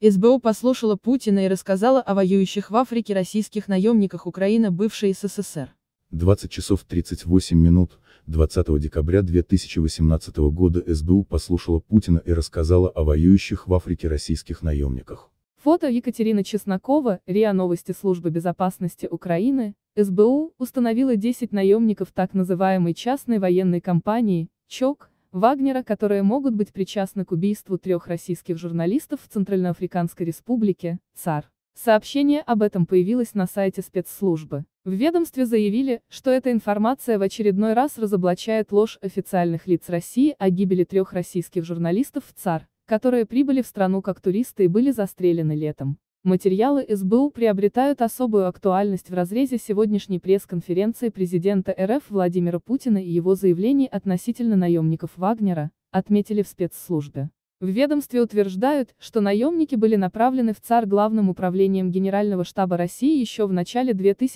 СБУ послушала Путина и рассказала о воюющих в Африке российских наемниках Украины бывшей СССР. 20 часов 38 минут, 20 декабря 2018 года СБУ послушала Путина и рассказала о воюющих в Африке российских наемниках. Фото Екатерина Чеснокова, РИА Новости Службы безопасности Украины. СБУ установила 10 наемников так называемой частной военной компании ЧОК Вагнера, которые могут быть причастны к убийству 3 российских журналистов в Центральноафриканской Республике, ЦАР. Сообщение об этом появилось на сайте спецслужбы. В ведомстве заявили, что эта информация в очередной раз разоблачает ложь официальных лиц России о гибели 3 российских журналистов в ЦАР, которые прибыли в страну как туристы и были застрелены летом. Материалы СБУ приобретают особую актуальность в разрезе сегодняшней пресс-конференции президента РФ Владимира Путина и его заявлений относительно наемников Вагнера, отметили в спецслужбе. В ведомстве утверждают, что наемники были направлены в ЦАР Главным управлением Генерального штаба России еще в начале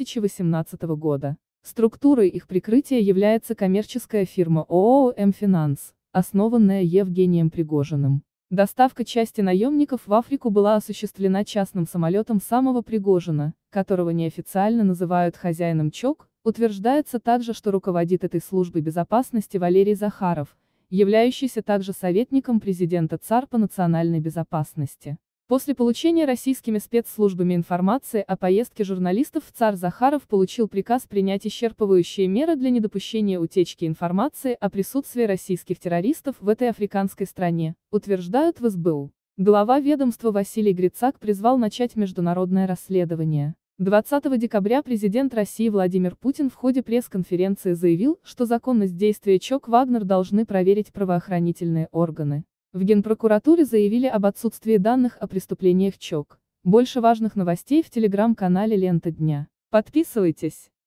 2018 года. Структурой их прикрытия является коммерческая фирма ООО «М-Финанс», основанная Евгением Пригожиным. Доставка части наемников в Африку была осуществлена частным самолетом самого Пригожина, которого неофициально называют хозяином ЧОК. Утверждается также, что руководит этой службой безопасности Валерий Захаров, являющийся также советником президента ЦАР по национальной безопасности. После получения российскими спецслужбами информации о поездке журналистов в ЦАР Захаров получил приказ принять исчерпывающие меры для недопущения утечки информации о присутствии российских террористов в этой африканской стране, утверждают в СБУ. Глава ведомства Василий Грицак призвал начать международное расследование. 20 декабря президент России Владимир Путин в ходе пресс-конференции заявил, что законность действия ЧОК «Вагнер» должны проверить правоохранительные органы. В Генпрокуратуре заявили об отсутствии данных о преступлениях ЧОК. Больше важных новостей в телеграм-канале «Лента дня». Подписывайтесь.